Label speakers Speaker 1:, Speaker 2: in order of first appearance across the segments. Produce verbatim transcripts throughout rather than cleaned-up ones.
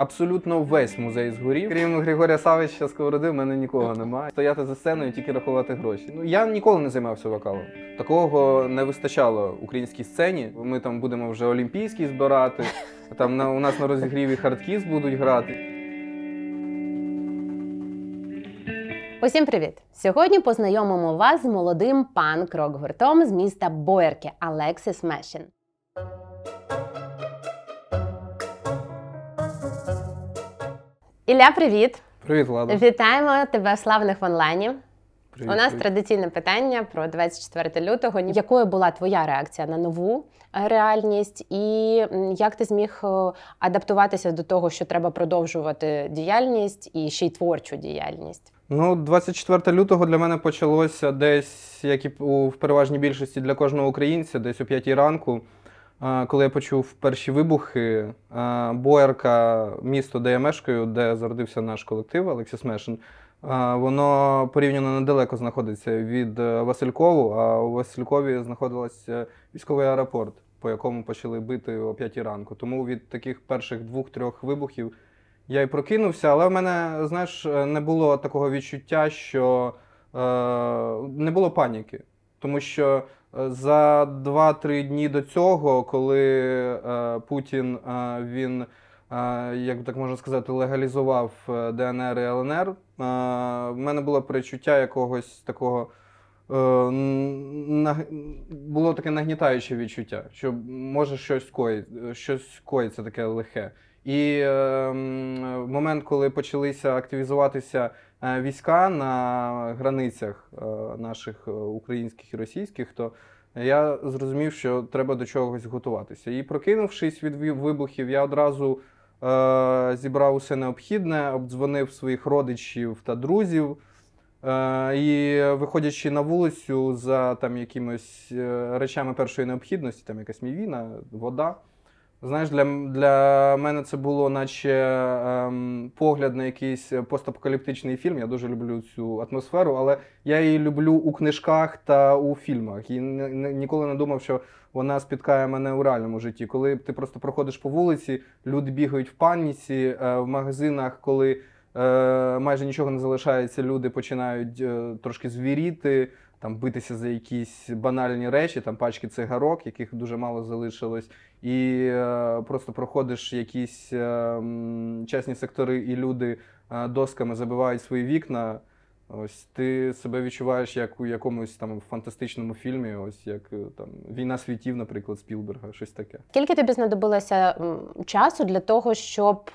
Speaker 1: Абсолютно весь музей згорів. Крім Григорія Савича Сковороди, в мене нікого немає. Стояти за сценою, тільки рахувати гроші. Ну, я ніколи не займався вокалом. Такого не вистачало українській сцені. Ми там будемо вже олімпійський збирати, там на, у нас на розігріві хардкіс будуть грати.
Speaker 2: Усім привіт! Сьогодні познайомимо вас з молодим панк-рок-гуртом з міста Боярки Alexis Machine. Ілля, привіт!
Speaker 1: Привіт, Влада!
Speaker 2: Вітаємо тебе в «Славних в онлайні».
Speaker 1: Привіт,
Speaker 2: У нас
Speaker 1: привіт.
Speaker 2: традиційне питання про двадцять четверте лютого. Якою була твоя реакція на нову реальність і як ти зміг адаптуватися до того, що треба продовжувати діяльність і ще й творчу діяльність?
Speaker 1: Ну, двадцять четверте лютого для мене почалося десь, як і у в переважній більшості для кожного українця, десь о п'ятій ранку, коли я почув перші вибухи. Боярка, місто, де я мешкаю, де зародився наш колектив Alexis Machine, воно порівняно недалеко знаходиться від Василькову, а у Василькові знаходився військовий аеропорт, по якому почали бити о п'ятій ранку. Тому від таких перших двох-трьох вибухів я й прокинувся, але в мене, знаєш, не було такого відчуття, що е, не було паніки. Тому що за два-три дні до цього, коли е, Путін, е, він, е, як так можна сказати, легалізував Д Н Р і Л Н Р, е, в мене було перечуття якогось такого, е, на, було таке нагнітаюче відчуття, що може щось коїть, щось коїться таке лихе. І е, в момент, коли почалися активізуватися е, війська на границях е, наших українських і російських, то я зрозумів, що треба до чогось готуватися. І прокинувшись від вибухів, я одразу е, зібрав усе необхідне, обдзвонив своїх родичів та друзів. Е, і виходячи на вулицю за там якимось речами першої необхідності, там якась мівіна, вода, знаєш, для, для мене це було наче ем, погляд на якийсь постапокаліптичний фільм. Я дуже люблю цю атмосферу, але я її люблю у книжках та у фільмах. І ні, ні, ніколи не думав, що вона спіткає мене у реальному житті. Коли ти просто проходиш по вулиці, люди бігають в паніці, е, в магазинах, коли е, майже нічого не залишається, люди починають е, трошки звіріти, там битися за якісь банальні речі, там пачки цигарок, яких дуже мало залишилось, і е, просто проходиш якісь е, частні сектори, і люди е, досками забивають свої вікна. Ось ти себе відчуваєш як у якомусь там фантастичному фільмі, ось як там «Війна світів», наприклад, Спілберга, щось таке.
Speaker 2: Скільки тобі знадобилося часу для того, щоб,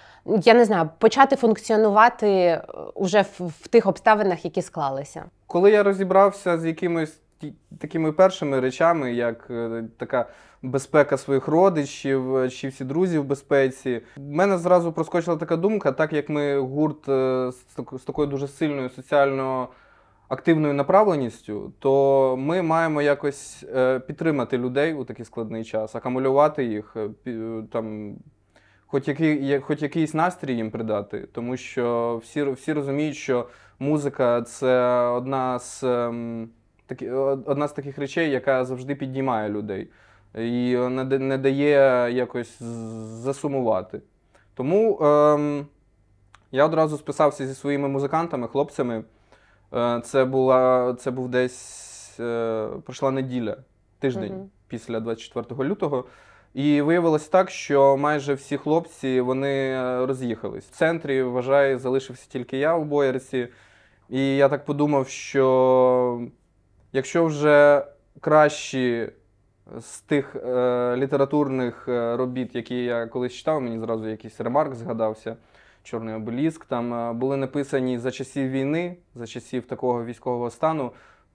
Speaker 2: я не знаю, почати функціонувати уже в, в тих обставинах, які склалися?
Speaker 1: Коли я розібрався з якимись такими першими речами, як така безпека своїх родичів, чи всі друзі в безпеці, в мене зразу проскочила така думка, так як ми гурт з такою дуже сильною соціально активною направленістю, то ми маємо якось підтримати людей у такий складний час, акумулювати їх, там, хоч, який, хоч якийсь настрій їм придати, тому що всі, всі розуміють, що музика – це одна з, такі, одна з таких речей, яка завжди піднімає людей і не, не дає якось засумувати. Тому ем, я одразу списався зі своїми музикантами, хлопцями. Е, це, була, це був десь, е, пройшла неділя, тиждень mm-hmm. після двадцять четвертого лютого. І виявилось так, що майже всі хлопці, вони роз'їхались. В центрі, вважаю, залишився тільки я у Боярці. І я так подумав, що якщо вже кращі з тих е, літературних робіт, які я колись читав, мені зразу якийсь ремарк згадався, «Чорний обеліск», там були написані за часів війни, за часів такого військового стану,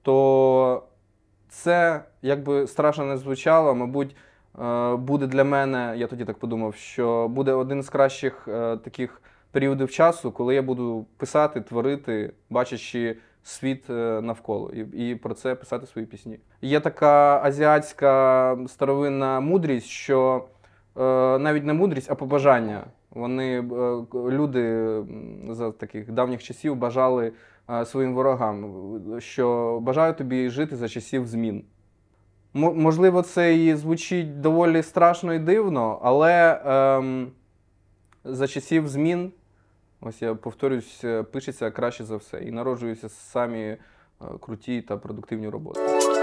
Speaker 1: то це, якби страшно не звучало, мабуть, буде для мене, я тоді так подумав, що буде один з кращих е, таких періодів часу, коли я буду писати, творити, бачачи світ е, навколо, і, і про це писати свої пісні. Є така азіатська старовинна мудрість, що е, навіть не мудрість, а побажання. Вони, е, люди за таких давніх часів бажали е, своїм ворогам, що бажаю тобі жити за часів змін. Можливо, це і звучить доволі страшно і дивно, але ем, за часів змін, ось я повторюсь, пишеться краще за все. І народжуються самі е, круті та продуктивні роботи.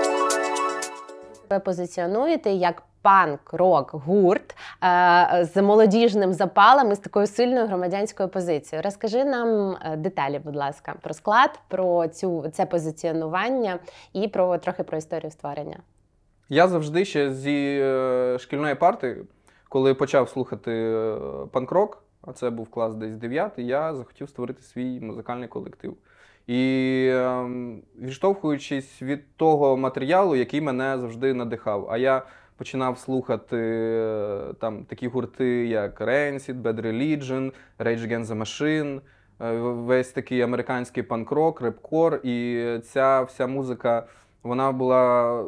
Speaker 2: Ви позиціонуєте як панк-рок-гурт е, з молодіжним запалом і з такою сильною громадянською позицією. Розкажи нам е, деталі, будь ласка, про склад, про цю, це позиціонування і про, трохи про історію створення.
Speaker 1: Я завжди ще зі е, шкільної парти, коли почав слухати е, панк-рок, а це був клас десь дев'ятий, я захотів створити свій музикальний колектив. І е, відштовхуючись від того матеріалу, який мене завжди надихав. А я починав слухати е, там такі гурти, як Rancid, Bad Religion, Rage Against the Machine, е, весь такий американський панк-рок, реп-кор. І ця вся музика, вона була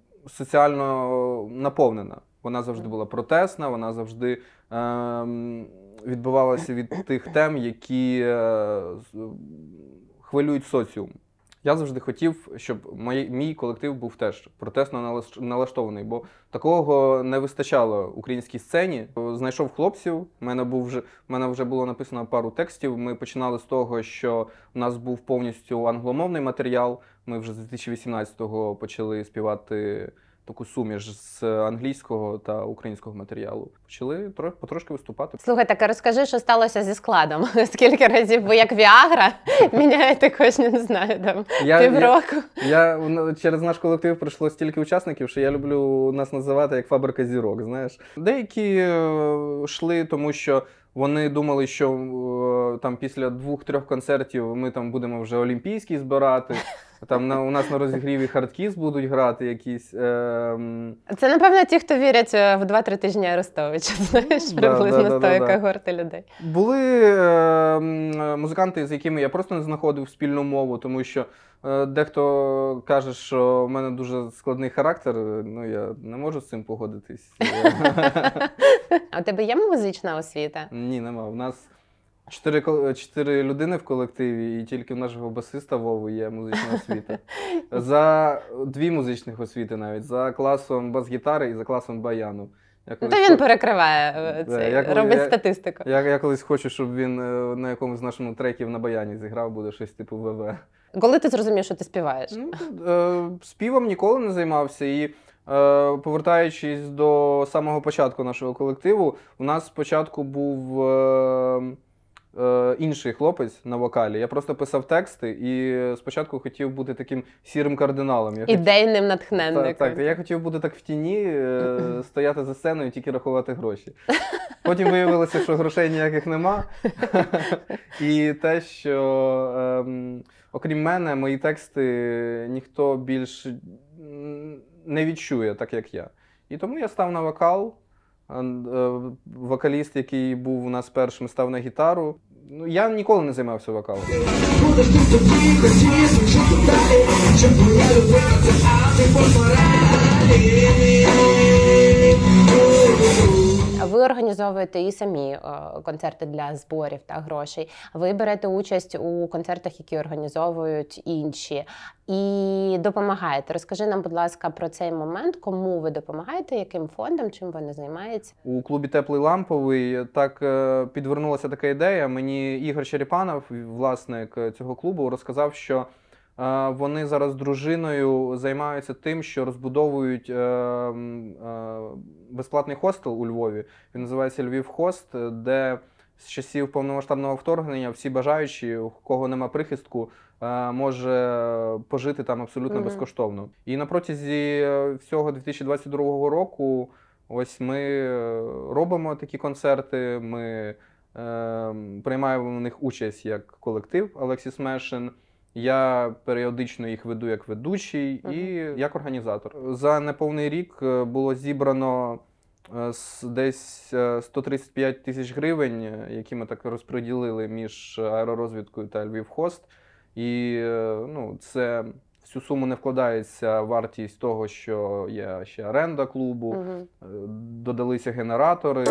Speaker 1: соціально наповнена. Вона завжди була протестна, вона завжди е, відбивалася від тих тем, які е, хвилюють соціум. Я завжди хотів, щоб мій, мій колектив був теж протестно налаштований, бо такого не вистачало українській сцені. Знайшов хлопців, в мене, був вже, в мене вже було написано пару текстів. Ми починали з того, що у нас був повністю англомовний матеріал. Ми вже з дві тисячі вісімнадцятого почали співати таку суміш з англійського та українського матеріалу. Почали потрошки виступати.
Speaker 2: Слухай, так а розкажи, що сталося зі складом? Скільки разів ви як Віагра міняєте кожні, не знаю, там,
Speaker 1: я,
Speaker 2: півроку?
Speaker 1: Я, я, через наш колектив прийшло стільки учасників, що я люблю нас називати як фабрика зірок, знаєш. Деякі е, йшли, тому що вони думали, що е, там після двох-трьох концертів ми там будемо вже олімпійський збирати. Там на, у нас на розігріві хардкіс будуть грати якісь. Е...
Speaker 2: Це, напевно, ті, хто вірять в два-три тижні Арестовича, знаєш,
Speaker 1: Да,
Speaker 2: приблизно
Speaker 1: да, да,
Speaker 2: з тої
Speaker 1: да, да.
Speaker 2: когорти людей.
Speaker 1: Були е, музиканти, з якими я просто не знаходив спільну мову, тому що е, дехто каже, що в мене дуже складний характер, ну я не можу з цим погодитись.
Speaker 2: А у тебе є музична освіта?
Speaker 1: Ні, нема. У нас Чотири, чотири людини в колективі, і тільки в нашого басиста Вови є музична освіта. За дві музичних освіти навіть, за класом бас-гітари і за класом баяну.
Speaker 2: Ну, то він перекриває,
Speaker 1: Да,
Speaker 2: це,
Speaker 1: я,
Speaker 2: робить
Speaker 1: я,
Speaker 2: статистику.
Speaker 1: Я, я колись хочу, щоб він на якомусь з нашому треків на баяні зіграв, буде щось типу ВВ.
Speaker 2: Коли ти зрозумів, що ти співаєш?
Speaker 1: Ну, е, співом ніколи не займався. І е, повертаючись до самого початку нашого колективу, у нас спочатку був е, е, інший хлопець на вокалі. Я просто писав тексти і спочатку хотів бути таким сірим кардиналом. Я
Speaker 2: Ідейним
Speaker 1: хотів...
Speaker 2: натхненником.
Speaker 1: Так, так, я хотів бути так в тіні, е, стояти за сценою і тільки рахувати гроші. Потім виявилося, що грошей ніяких нема. І те, що е, окрім мене, мої тексти ніхто більш не відчує, так як я. І тому я став на вокал. Вокаліст, який був у нас першим, став на гітару. Ну, я ніколи не займався вокалом.
Speaker 2: Ви організовуєте і самі концерти для зборів та грошей. Ви берете участь у концертах, які організовують інші. І допомагаєте. Розкажи нам, будь ласка, про цей момент. Кому ви допомагаєте, яким фондом, чим вони займаються?
Speaker 1: У клубі «Теплий ламповий» так підвернулася така ідея. Мені Ігор Черепанов, власник цього клубу, розказав, що вони зараз з дружиною займаються тим, що розбудовують е, е, безплатний хостел у Львові. Він називається «Львів Хост», де з часів повномасштабного вторгнення всі бажаючі, у кого нема прихистку, е, може пожити там абсолютно mm-hmm. безкоштовно. І на протязі всього дві тисячі двадцять другого року ось ми робимо такі концерти, ми е, приймаємо в них участь як колектив «Алексіс Мешин». Я періодично їх веду як ведучий і uh-huh. як організатор. За неповний рік було зібрано десь сто тридцять п'ять тисяч гривень, які ми так розподілили між аеророзвідкою та Львівхост. І ну, це всю суму не вкладається вартість того, що є ще оренда клубу, uh-huh. додалися генератори.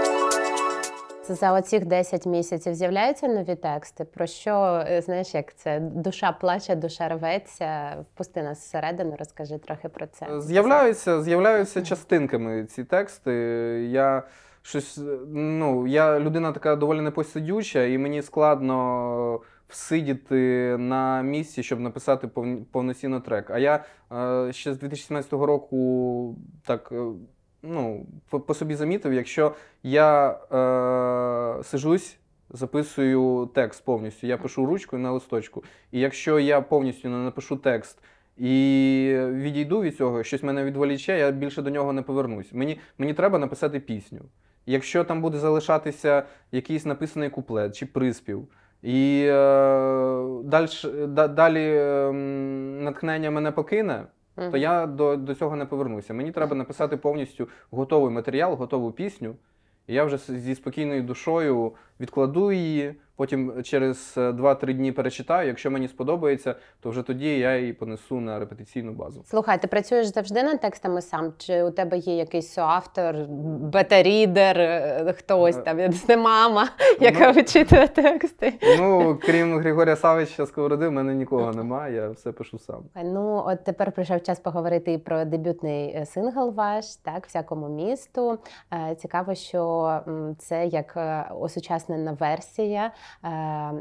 Speaker 2: За оцих десять місяців з'являються нові тексти? Про що, знаєш, як це? Душа плаче, душа рветься. Впусти нас всередину, розкажи трохи про це.
Speaker 1: З'являються, з'являються частинками ці тексти. Я щось, ну, я людина така доволі непосидюча, і мені складно всидіти на місці, щоб написати повн- повноцінно трек. А я е, ще з дві тисячі сімнадцятого року так, е, ну, по, по собі замітив, якщо я е, сижусь, записую текст повністю, я пишу ручкою на листочку, і якщо я повністю не напишу текст, і відійду від цього, щось мене відволіче, я більше до нього не повернусь. Мені, мені треба написати пісню. Якщо там буде залишатися якийсь написаний куплет чи приспів, і е, дальш, да, далі е, натхнення мене покине, то я до, до цього не повернуся. Мені треба написати повністю готовий матеріал, готову пісню, і я вже с- зі спокійною душою відкладу її, потім через два-три дні перечитаю. Якщо мені сподобається, то вже тоді я її понесу на репетиційну базу.
Speaker 2: Слухай, ти працюєш завжди над текстами сам? Чи у тебе є якийсь соавтор, бета-рідер, е, хтось там, я не знаю, мама, яка
Speaker 1: Ну,
Speaker 2: вичитує тексти?
Speaker 1: Ну, крім Григорія Савича Сковороди, в мене нікого немає, я все пишу сам.
Speaker 2: Ну, от тепер прийшов час поговорити і про дебютний е, сингл ваш, так, «Всякому місту». Е, Цікаво, що м, це як е, осучаснена версія е,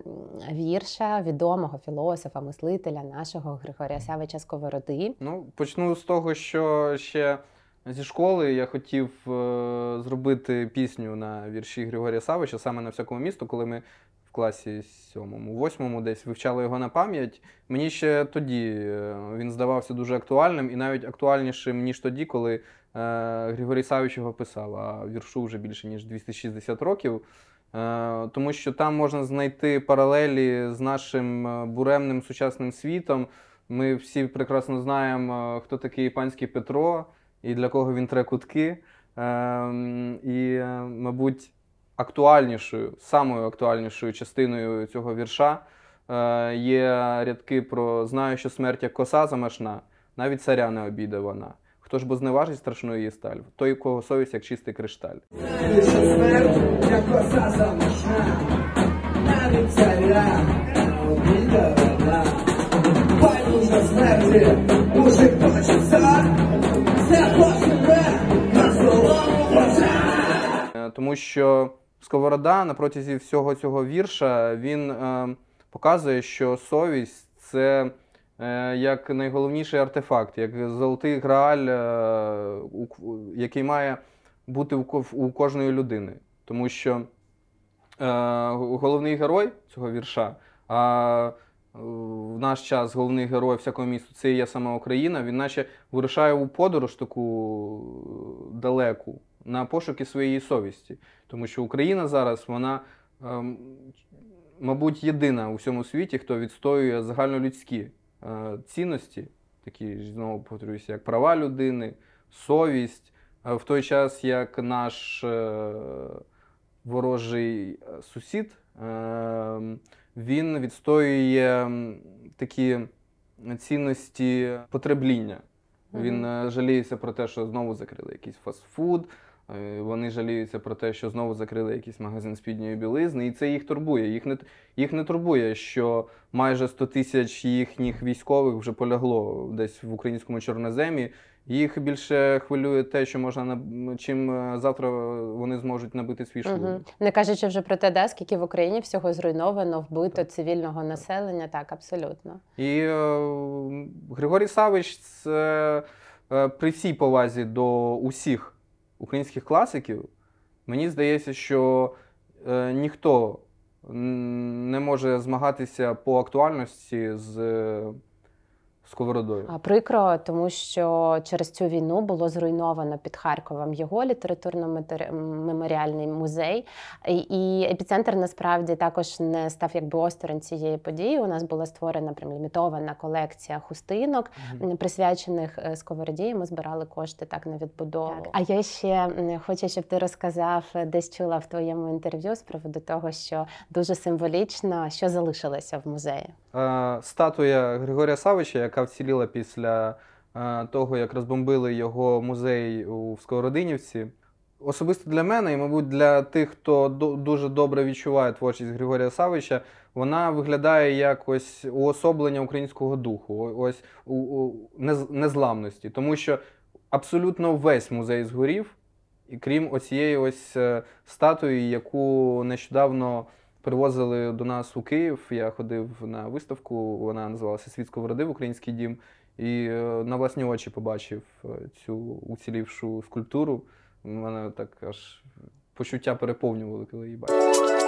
Speaker 2: вірша відомого філософа, мислителя нашого Григорія Савича Сковороди.
Speaker 1: Ну, почну з того, що ще зі школи я хотів е, зробити пісню на вірші Григорія Савича, саме на всякому місту, коли ми в класі сьомому, восьмому десь вивчали його на пам'ять. Мені ще тоді е, він здавався дуже актуальним і навіть актуальнішим, ніж тоді, коли е, Григорій Савич його писав, а віршу вже більше, ніж двісті шістдесят років. Е, Тому що там можна знайти паралелі з нашим е, буремним сучасним світом. Ми всі прекрасно знаємо, е, хто такий панський Петро і для кого він тре кутки. Ем, І, е, мабуть, актуальнішою, самою актуальнішою частиною цього вірша е, є рядки про «Знаю, що смерть як коса замашна, навіть царя не обійде вона. Хто ж бо зневажить страшну її сталь? Той, у кого совість як чистий кришталь».
Speaker 3: Знаю, що смерть, як коса замашна, навіть царя не обійде вона. Байдуже смерті, мужик точиться, це по себе на солому почав.
Speaker 1: Е, Тому що Сковорода на протязі всього цього вірша він е, показує, що совість це е, як найголовніший артефакт, як золотий грааль, е, у, який має бути у, ко- у кожної людини. Тому що е, головний герой цього вірша, а е, в наш час головний герой всякого місту це і є сама Україна, він наче вирушає у подорож таку далеку на пошуки своєї совісті. Тому що Україна зараз, вона, ем, мабуть, єдина у всьому світі, хто відстоює загальнолюдські е, цінності, такі ж, знову повторююся, як права людини, совість, е, в той час, як наш е, ворожий сусід, е, він відстоює м, такі цінності потребління. Він е, жаліється про те, що знову закрили якийсь фастфуд, е, вони жаліються про те, що знову закрили якийсь магазин спідньої білизни, і це їх турбує. Їх не, їх не турбує, що майже сто тисяч їхніх військових вже полягло десь в українському Чорноземі. Їх більше хвилює те, що можна на- чим е, завтра вони зможуть набити свій шлунок.
Speaker 2: Угу. Не кажучи вже про те, да, скільки в Україні всього зруйновано, вбито цивільного населення, так, абсолютно.
Speaker 1: І е, Григорій Савич це е, при всій повазі до усіх українських класиків, мені здається, що е, ніхто м, не може змагатися по актуальності з е, Сковородою.
Speaker 2: А прикро, тому що через цю війну було зруйновано під Харковом його літературно-меморіальний музей. І, і епіцентр насправді також не став якби осторонь цієї події. У нас була створена прям лімітована колекція хустинок,
Speaker 1: Мгм.
Speaker 2: присвячених е, Сковороді. Ми збирали кошти так на відбудову. Так. А я ще м, хочу, щоб ти розказав, е, десь чула в твоєму інтерв'ю з приводу того, що дуже символічно, що залишилося в музеї.
Speaker 1: Е, Статуя Григорія Савича, яка вціліла після е, того, як розбомбили його музей у Сковородинівці. Особисто для мене, і, мабуть, для тих, хто до- дуже добре відчуває творчість Григорія Савича, вона виглядає як ось уособлення українського духу, о- ось у, у нез- незламності. Тому що абсолютно весь музей згорів, І крім оцієї ось е, статуї, яку нещодавно привозили до нас у Київ, я ходив на виставку, вона називалася «Світ сковороди в Український дім», і е, на власні очі побачив е, цю уцілівшу скульптуру. Мене так аж почуття переповнювали, коли її бачив.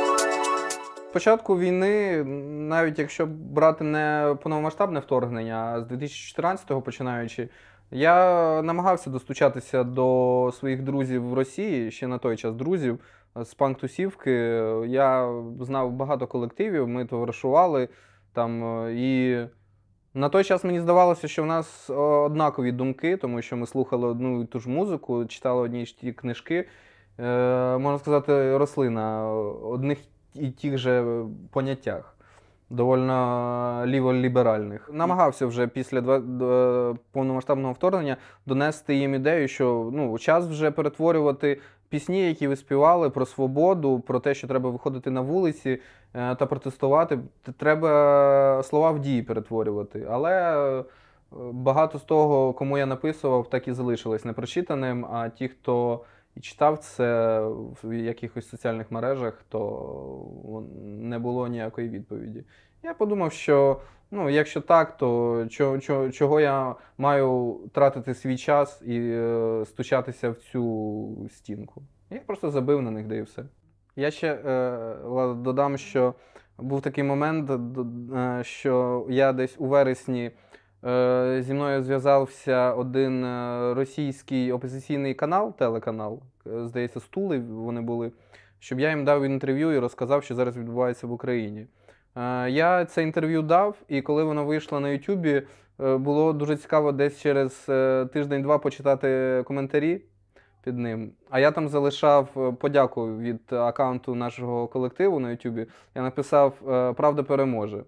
Speaker 1: Спочатку війни, навіть якщо брати не повномасштабне вторгнення, а з дві тисячі чотирнадцятого починаючи, я намагався достучатися до своїх друзів в Росії, ще на той час друзів, з панк-тусівки. Я знав багато колективів, ми товаришували там, і на той час мені здавалося, що в нас однакові думки, тому що ми слухали одну і ту ж музику, читали одні й ті книжки, е, можна сказати, росли на одних і тих же поняттях, довольно ліволіберальних. Намагався вже після повномасштабного вторгнення донести їм ідею, що ну, час вже перетворювати пісні, які ви співали про свободу, про те, що треба виходити на вулиці та протестувати. Треба слова в дії перетворювати. Але багато з того, кому я написував, так і залишилось непрочитаним, а ті, хто і читав це в якихось соціальних мережах, то не було ніякої відповіді. Я подумав, що ну, якщо так, то чого, чого я маю тратити свій час і е, стучатися в цю стінку? Я просто забив на них, да і все. Я ще е, додам, що був такий момент, е, що я десь у вересні е, зі мною зв'язався один російський опозиційний канал, телеканал, здається, «Стули» вони були, щоб я їм дав інтерв'ю і розказав, що зараз відбувається в Україні. Я це інтерв'ю дав, і коли воно вийшло на Ютубі, було дуже цікаво десь через тиждень-два почитати коментарі під ним. А я там залишав подяку від аккаунту нашого колективу на Ютубі. Я написав «Правда переможе».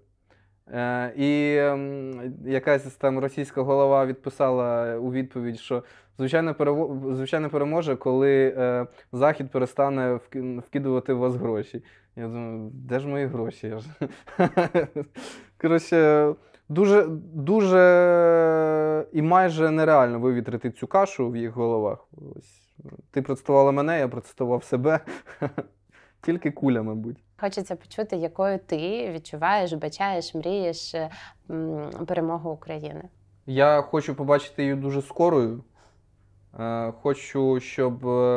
Speaker 1: І якась там російська голова відписала у відповідь, що звичайно, перево... звичайно переможе, коли е, Захід перестане вкидувати в вас гроші. Я думаю, де ж мої гроші? Я ж... Коротше, дуже, дуже і майже нереально вивітрити цю кашу в їх головах. Ось. Ти процитувала мене, я процитував себе. Тільки куля, мабуть.
Speaker 2: Хочеться почути, якою ти відчуваєш, бачаєш, мрієш м, перемогу України.
Speaker 1: Я хочу побачити її дуже скорою. Хочу, щоб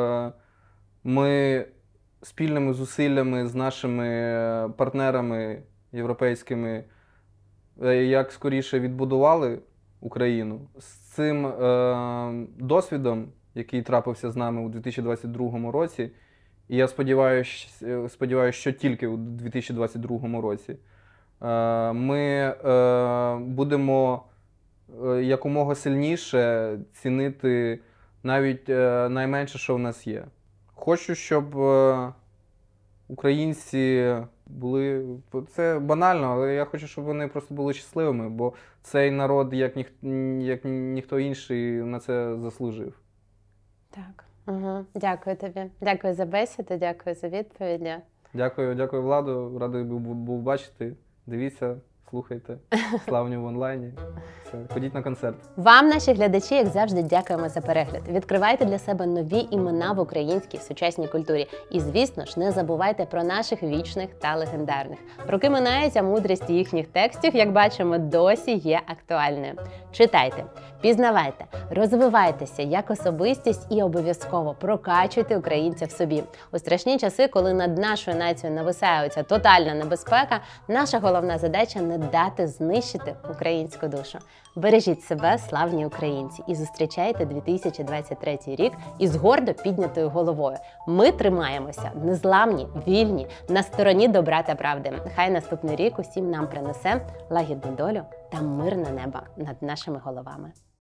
Speaker 1: ми спільними зусиллями з нашими партнерами європейськими як скоріше відбудували Україну. З цим е, досвідом, який трапився з нами у дві тисячі двадцять другому році, і я сподіваюся, сподіваюся, що тільки у дві тисячі двадцять другому році, е, ми е, будемо якомога сильніше цінити навіть е, найменше, що в нас є. Хочу, щоб е, українці були, це банально, але я хочу, щоб вони просто були щасливими, бо цей народ, як, ніх, як ніхто інший, на це заслужив.
Speaker 2: Так. Угу. Дякую тобі. Дякую за бесіду, дякую за відповіді.
Speaker 1: Дякую, дякую, Владу. Радий був, був бачити. Дивіться, слухайте. Славню в онлайні. Все, ходіть на концерт.
Speaker 2: Вам, наші глядачі, як завжди, дякуємо за перегляд. Відкривайте для себе нові імена в українській сучасній культурі. І, звісно ж, не забувайте про наших вічних та легендарних. Роки минають, а мудрість їхніх текстів, як бачимо, досі є актуальною. Читайте, пізнавайте, розвивайтеся як особистість і обов'язково прокачуйте українця в собі. У страшні часи, коли над нашою нацією нависає оця тотальна небезпека, наша головна задача – не дати знищити українську душу. Бережіть себе, славні українці, і зустрічайте дві тисячі двадцять третій рік із гордо піднятою головою. Ми тримаємося незламні, вільні, на стороні добра та правди. Хай наступний рік усім нам принесе лагідну долю та мирне небо над нашими головами.